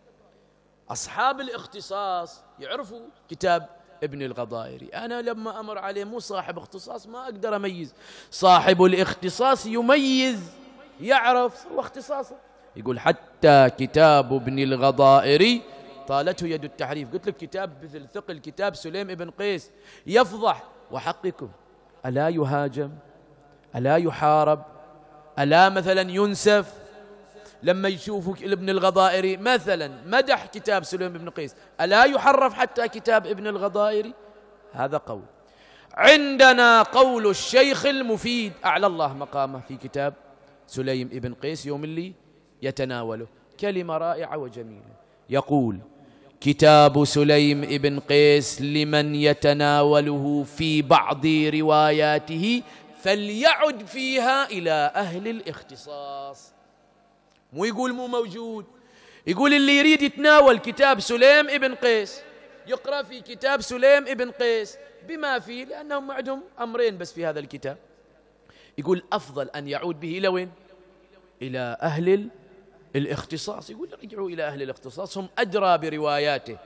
أصحاب الاختصاص يعرفوا كتاب ابن الغضائري، أنا لما أمر عليه مو صاحب اختصاص ما أقدر أميز، صاحب الاختصاص يميز يعرف واختصاصه. يقول حتى كتاب ابن الغضائري طالته يد التحريف. قلت لك كتاب مثل ثقل كتاب سليم ابن قيس يفضح، وحقكم ألا يهاجم؟ ألا يحارب؟ ألا مثلا ينسف؟ لما يشوفوا ابن الغضائري مثلا مدح كتاب سليم بن قيس ألا يحرف حتى كتاب ابن الغضائري؟ هذا قول. عندنا قول الشيخ المفيد أعلى الله مقامه في كتاب سليم ابن قيس يوم اللي يتناوله، كلمة رائعة وجميلة، يقول كتاب سليم ابن قيس لمن يتناوله في بعض رواياته فليعد فيها إلى أهل الاختصاص. مو يقول مو موجود، يقول اللي يريد يتناول كتاب سليم ابن قيس يقرأ في كتاب سليم ابن قيس بما فيه، لأنهم عندهم أمرين بس في هذا الكتاب. يقول أفضل أن يعود به إلى وين؟ إلى أهل الاختصاص. يقول رجعوا إلى أهل الاختصاص، هم أدرى برواياته.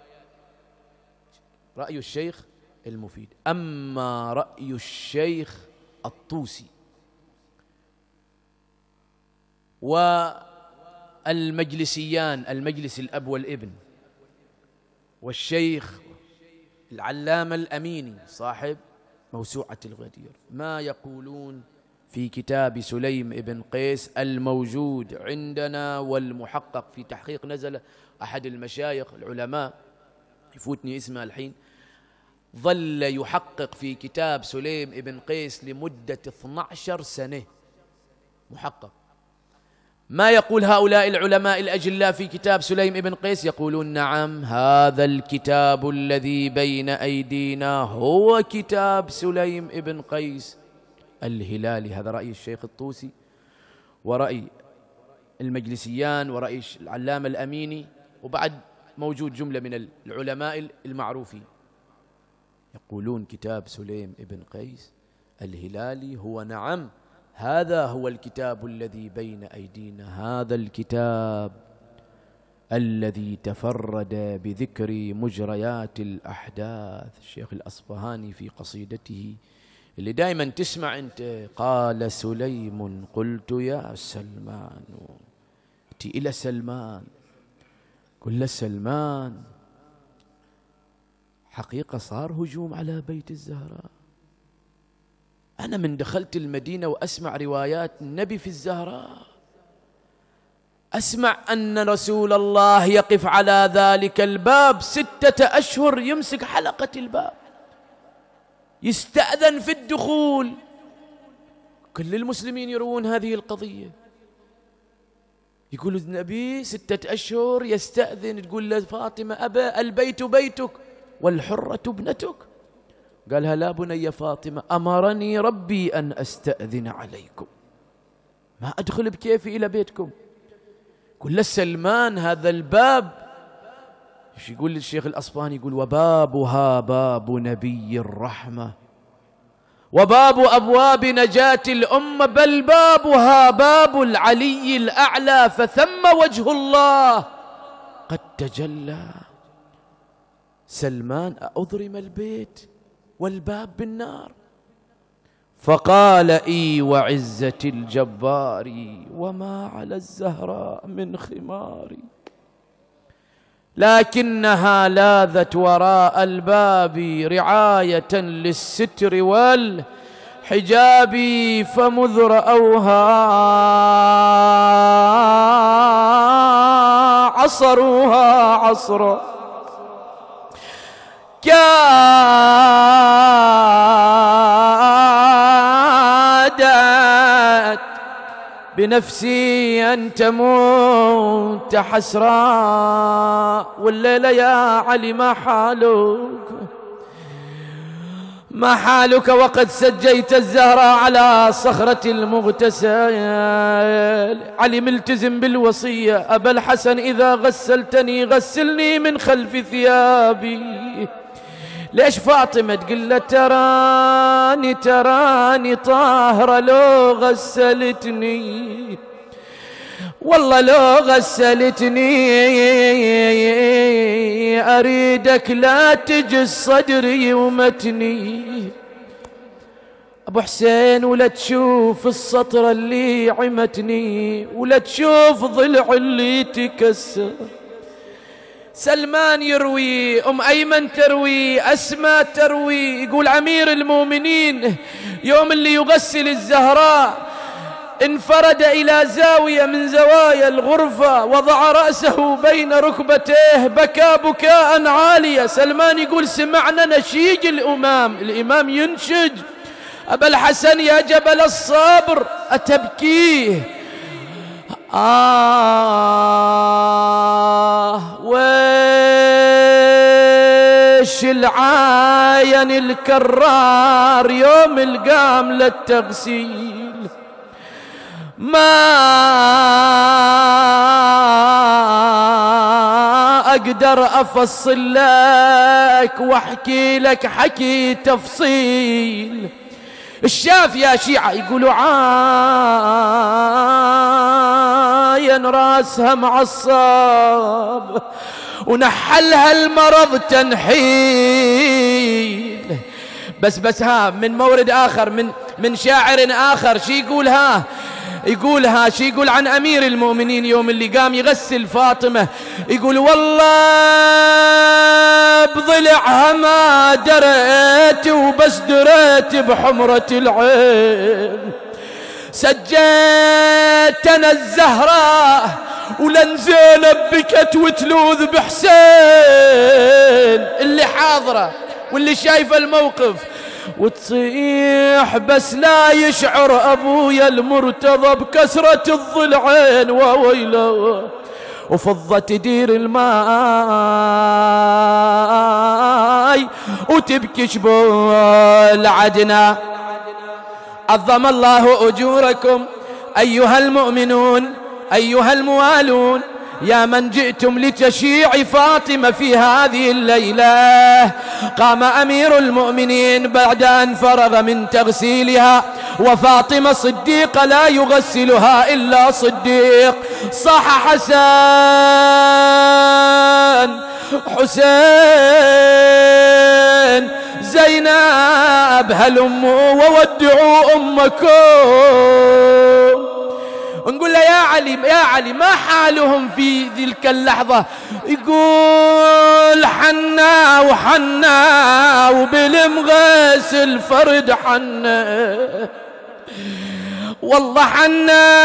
رأي الشيخ المفيد. أما رأي الشيخ الطوسي والمجلسيان، المجلس الأب والابن، والشيخ العلامة الأميني صاحب موسوعة الغدير، ما يقولون في كتاب سليم ابن قيس الموجود عندنا والمحقق في تحقيق نزل أحد المشايخ العلماء يفوتني اسمه الحين، ظل يحقق في كتاب سليم ابن قيس لمدة اثنتي عشرة سنة محقق. ما يقول هؤلاء العلماء الأجلاء في كتاب سليم ابن قيس؟ يقولون نعم هذا الكتاب الذي بين أيدينا هو كتاب سليم ابن قيس الهلالي. هذا رأي الشيخ الطوسي ورأي المجلسيان ورأي العلامة الأميني، وبعد موجود جملة من العلماء المعروفين يقولون كتاب سليم ابن قيس الهلالي هو نعم هذا هو الكتاب الذي بين أيدينا، هذا الكتاب الذي تفرد بذكر مجريات الأحداث. الشيخ الأصبهاني في قصيدته اللي دائما تسمع أنت، قال سليم قلت يا سلمان، أتي إلى سلمان، كل سلمان. حقيقة صار هجوم على بيت الزهراء. أنا من دخلت المدينة وأسمع روايات النبي في الزهراء، أسمع أن رسول الله يقف على ذلك الباب ستة أشهر، يمسك حلقة الباب، يستأذن في الدخول. كل المسلمين يروون هذه القضية، يقول النبي ستة أشهر يستأذن، تقول لفاطمة أبا البيت بيتك والحرة ابنتك. قالها لا بني فاطمة، أمرني ربي أن أستأذن عليكم، ما أدخل بكيفي إلى بيتكم. كل سلمان هذا الباب، ايش يقول الشيخ الأصبهاني؟ يقول وبابها باب نبي الرحمة وباب أبواب نجاة الأمة، بل بابها باب العلي الأعلى، فثم وجه الله قد تجلى. سلمان أضرم البيت والباب بالنار، فقال إي وعزة الجبار وما على الزهراء من خماري، لكنها لاذت وراء الباب رعاية للستر والحجاب، فمذ رأوها عصروها عصرا كادت بنفسي أن تموت حسرا. والليلة يا علي ما حالك، ما حالك وقد سجيت الزهراء على صخرة المغتسل. علي ملتزم بالوصية، أبا الحسن إذا غسلتني غسلني من خلف ثيابي. ليش فاطمة تقول له تراني تراني طاهرة لو غسلتني، والله لو غسلتني أريدك لا تجس صدري ومتني. أبو حسين ولا تشوف السطرة اللي عمتني، ولا تشوف ضلع اللي تكسر. سلمان يروي، أم أيمن تروي، أسماء تروي، يقول أمير المؤمنين يوم اللي يغسل الزهراء انفرد إلى زاوية من زوايا الغرفة، وضع رأسه بين ركبتيه، بكى بكاء عاليا. سلمان يقول سمعنا نشيج الإمام، الإمام ينشج، أبا الحسن يا جبل الصبر أتبكيه؟ آه ويش العاين الكرار يوم القام للتغسيل، ما أقدر أفصل لك وأحكي لك حكي تفصيل. الشاف يا شيعة يقولوا عاين راسها معصب ونحلها المرض تنحيل. بس بس ها من مورد آخر، من من شاعر آخر شي يقول ها يقول ها شي يقول عن أمير المؤمنين يوم اللي قام يغسل فاطمة، يقول والله بضلعها ما دريت وبس دريت بحمرة العين، سجيت أنا الزهراء ولن زينب بكت وتلوذ بحسين. اللي حاضرة واللي شايف الموقف وتصيح بس لا يشعر أبويا المرتضى بكسرة الضلعين وويله، وفضة تدير الماي وتبكي شبول عدنا. عظم الله أجوركم أيها المؤمنون أيها الموالون يا من جئتم لتشييع فاطمة في هذه الليلة. قام أمير المؤمنين بعد أن فرغ من تغسيلها، وفاطمة صديقة لا يغسلها إلا صديق. صاح حسن حسين زينب هلموا وودعوا أمكم. نقول له يا علي يا علي ما حالهم في تلك اللحظة؟ يقول حنا وحنا وبالمغسل فرد حنا، والله حنا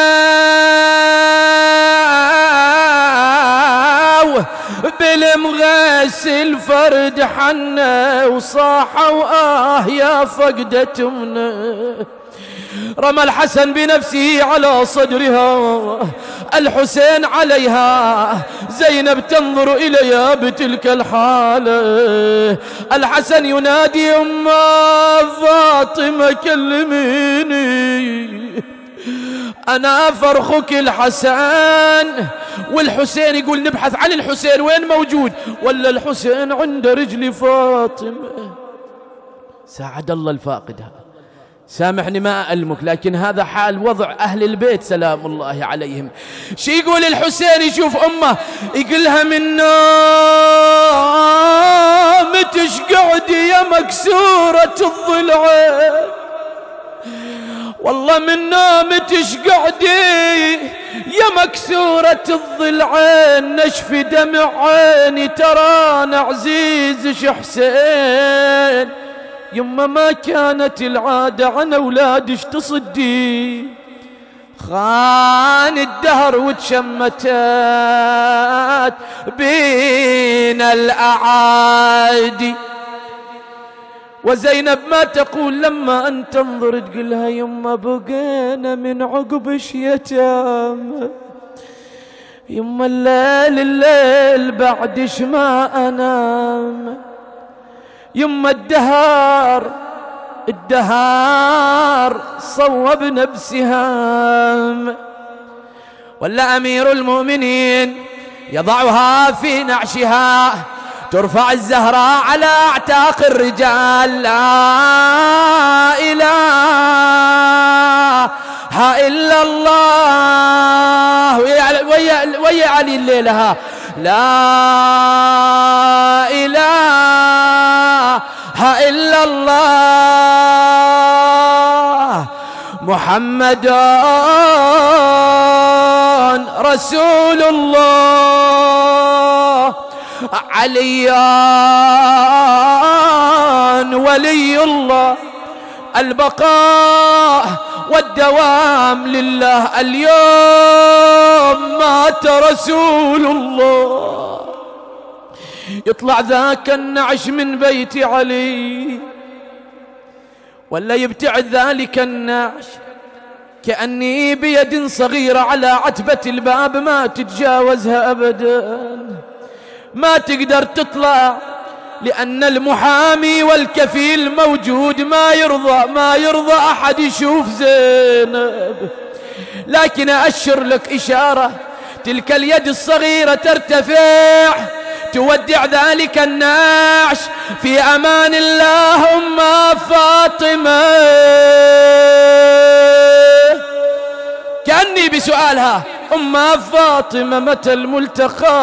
بالمغسل فرد حنا، وصاحوا آه يا فقدتمنا. رمى الحسن بنفسه على صدرها، الحسين عليها، زينب تنظر إليها بتلك الحالة. الحسن ينادي أم فاطمة كلميني، أنا فرخك الحسن. والحسين يقول نبحث عن الحسين وين موجود؟ ولا الحسين عند رجل فاطمة. ساعد الله الفاقدها. سامحني ما ألمك، لكن هذا حال وضع أهل البيت سلام الله عليهم. شي يقول الحسين يشوف أمه يقولها من نومتش قعدي يا مكسورة الضلعين، والله من نومتش قعدي يا مكسورة الضلعين، نشف دمع عيني ترانا عزيزش حسين. يما ما كانت العادة عن أولادش تصدي، خان الدهر وتشمتت بين الأعادي. وزينب ما تقول لما أن تنظر تقولها يما بقينا من عقبش يتامى، يما الليل الليل بعدش ما أنام، يما الدهار الدهار صوبنا بسهام. ولا أمير المؤمنين يضعها في نعشها، ترفع الزهراء على أعتاق الرجال. لا إله إلا الله. ويا علي الليلة لا إله إلا الله محمد رسول الله، علي ولي الله، البقاء والدوام لله. اليوم مات رسول الله. يطلع ذاك النعش من بيت علي، ولا يبتعد ذلك النعش كأني بيد صغيرة على عتبة الباب ما تتجاوزها أبدا، ما تقدر تطلع، لأن المحامي والكفيل موجود، ما يرضى ما يرضى أحد يشوف زينب. لكن أشر لك إشارة، تلك اليد الصغيرة ترتفع تودع ذلك النعش في أمان الله. أم فاطمة كأني بسؤالها أم فاطمة متى الملتقى؟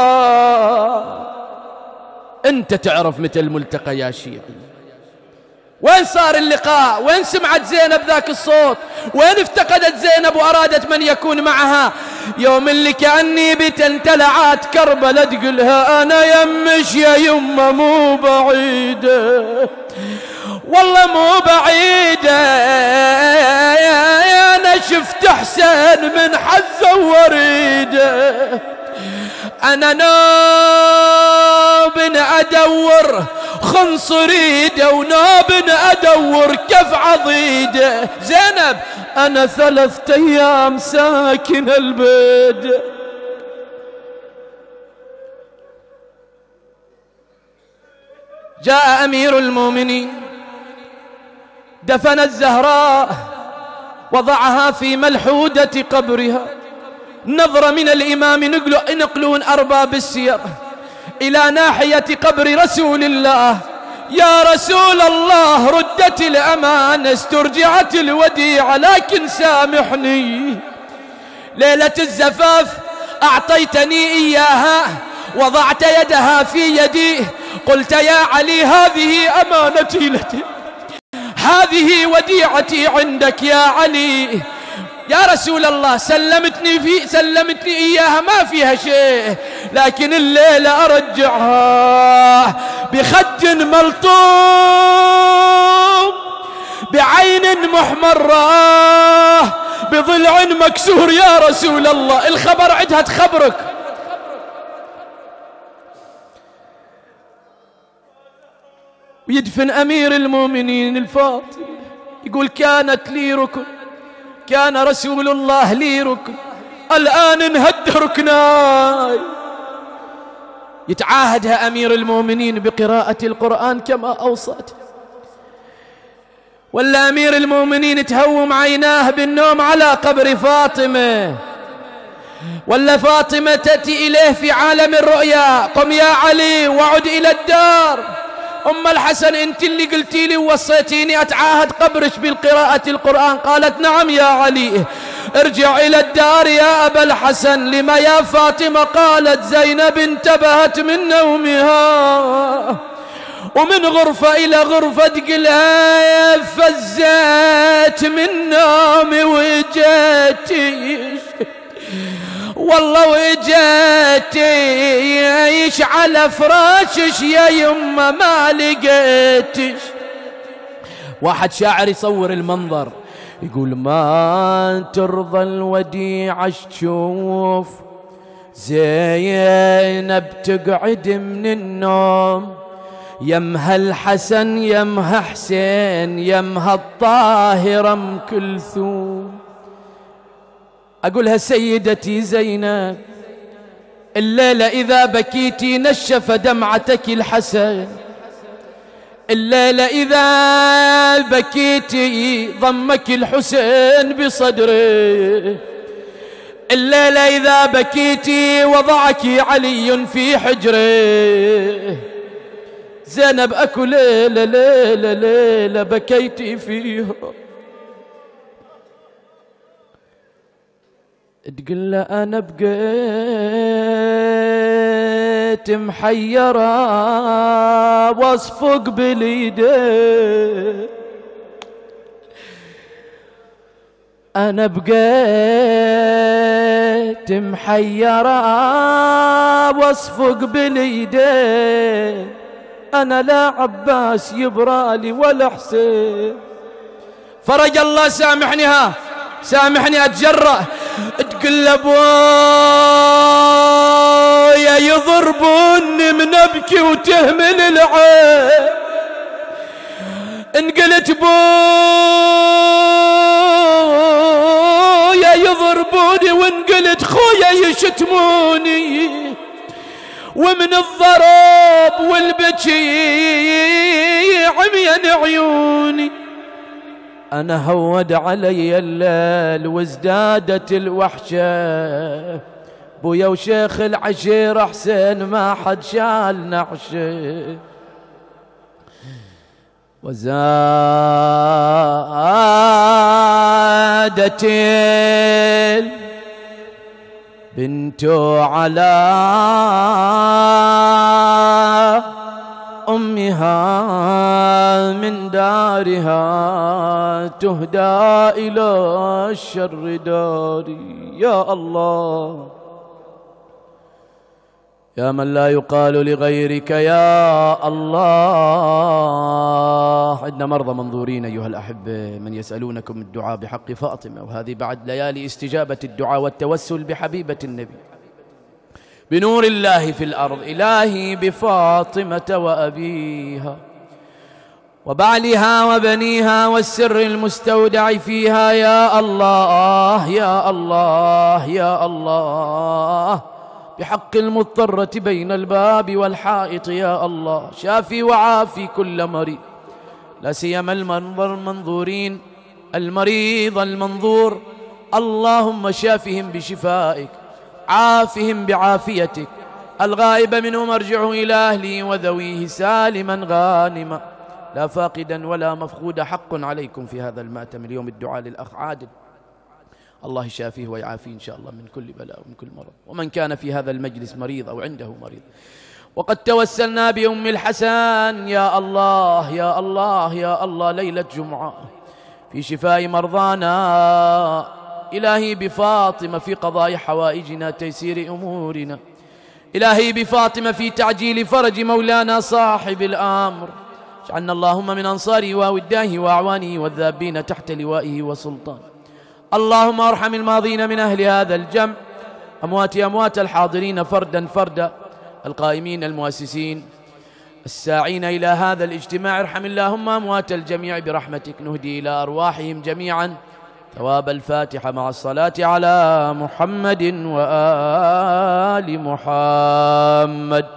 أنت تعرف متى الملتقى يا شيعي؟ وين صار اللقاء؟ وين سمعت زينب ذاك الصوت؟ وين افتقدت زينب وأرادت من يكون معها؟ يوم اللي كأني بتنتلعات كربلة تقولها أنا يمش يا يمه مو بعيدة، والله مو بعيدة، أنا شفت حسين من حزة وريده، أنا نوب أدور خنصر ايده ونوب أدور كف عضيده. زينب أنا ثلاثة أيام ساكن البيت. جاء أمير المؤمنين دفن الزهراء، وضعها في ملحودة قبرها. نظرة من الإمام ينقلون أرباب السير إلى ناحية قبر رسول الله. يا رسول الله ردت الأمانة استرجعت الوديعة لكن سامحني، ليلة الزفاف أعطيتني إياها وضعت يدها في يدي قلت يا علي هذه أمانتي لك، هذه وديعتي عندك يا علي. يا رسول الله سلمتني في سلمتني إياها ما فيها شيء، لكن الليلة أرجعها بخد ملطوم بعين محمرة بضلع مكسور. يا رسول الله الخبر عدها تخبرك. ويدفن أمير المؤمنين الفاطمة يقول كانت لي ركن، كان رسول الله لي ركن، الآن انهد ركناي. يتعاهدها أمير المؤمنين بقراءة القرآن كما أوصت، ولا أمير المؤمنين تهوم عيناه بالنوم على قبر فاطمة، ولا فاطمة تأتي إليه في عالم الرؤيا قم يا علي وعد إلى الدار. أم الحسن أنت اللي قلتي لي ووصيتيني أتعاهد قبرك بالقراءة القرآن. قالت نعم يا علي ارجع إلى الدار يا أبا الحسن. لما يا فاطمة؟ قالت زينب انتبهت من نومها ومن غرفة إلى غرفة تقلها فزت من نومي وجيتي والله وجيتيش على فراشش يا يمه ما لقيتش. واحد شاعر يصور المنظر يقول ما ترضى الوديعة تشوف زينب تقعد من النوم، يمها الحسن يمها حسين يمها الطاهرة ام كلثوم. أقولها سيدتي زينب الليلة إذا بكيتي نشف دمعتك الحسن، الليلة إذا بكيتي ضمك الحسين بصدره، الليلة إذا بكيتي وضعك علي في حجره. زينب أكو ليلة ليلة ليلة بكيتي فيها تقول له أنا بقيت محيرة واصفق باليدين، أنا بقيت محيرة واصفق باليدين، أنا لا عباس يبرالي ولا حسين. فرج الله سامحني ها سامحني أتجرأ. تقول أبويا يضربوني من أبكي وتهمل العين، إن قلت بويا يضربوني وإن قلت خويا يشتموني، ومن الضرب والبكي عميان عيوني. أنا هود علي الليل وازدادت الوحشة، بويا وشيخ العشيرة حسين ما حد شال نعشه، وزادت البنت على أمها من دارها تهدى إلى الشر داري. يا الله يا من لا يقال لغيرك يا الله. عندنا مرضى منظورين أيها الأحبة من يسألونكم الدعاء بحق فاطمة، وهذه بعد ليالي استجابة الدعاء والتوسل بحبيبة النبي بنور الله في الأرض. إلهي بفاطمة وأبيها وبعلها وبنيها والسر المستودع فيها يا الله يا الله يا الله، بحق المضطرة بين الباب والحائط يا الله، شافي وعافي كل مريض، لا سيما المنظر المنظورين، المريض المنظور اللهم شافهم بشفائك، عافهم بعافيتك، الغائب منهم ارجعه إلى أهله وذويه سالما غانما لا فاقدا ولا مفقودا. حق عليكم في هذا الماتم اليوم الدعاء للأخ عادل، الله يشافيه ويعافيه إن شاء الله من كل بلاء ومن كل مرض. ومن كان في هذا المجلس مريض أو عنده مريض، وقد توسلنا بأم الحسن يا الله يا الله يا الله ليلة جمعة في شفاء مرضانا، إلهي بفاطمة في قضاء حوائجنا تيسير أمورنا، إلهي بفاطمة في تعجيل فرج مولانا صاحب الأمر. اجعلنا اللهم من أنصاره وأوداه وأعوانه والذابين تحت لوائه وسلطان. اللهم ارحم الماضين من أهل هذا الجمع، أموات أموات الحاضرين فردا فردا، القائمين المؤسسين الساعين إلى هذا الاجتماع. ارحم اللهم أموات الجميع برحمتك، نهدي إلى أرواحهم جميعا ثواب الفاتحة مع الصلاة على محمد وآل محمد.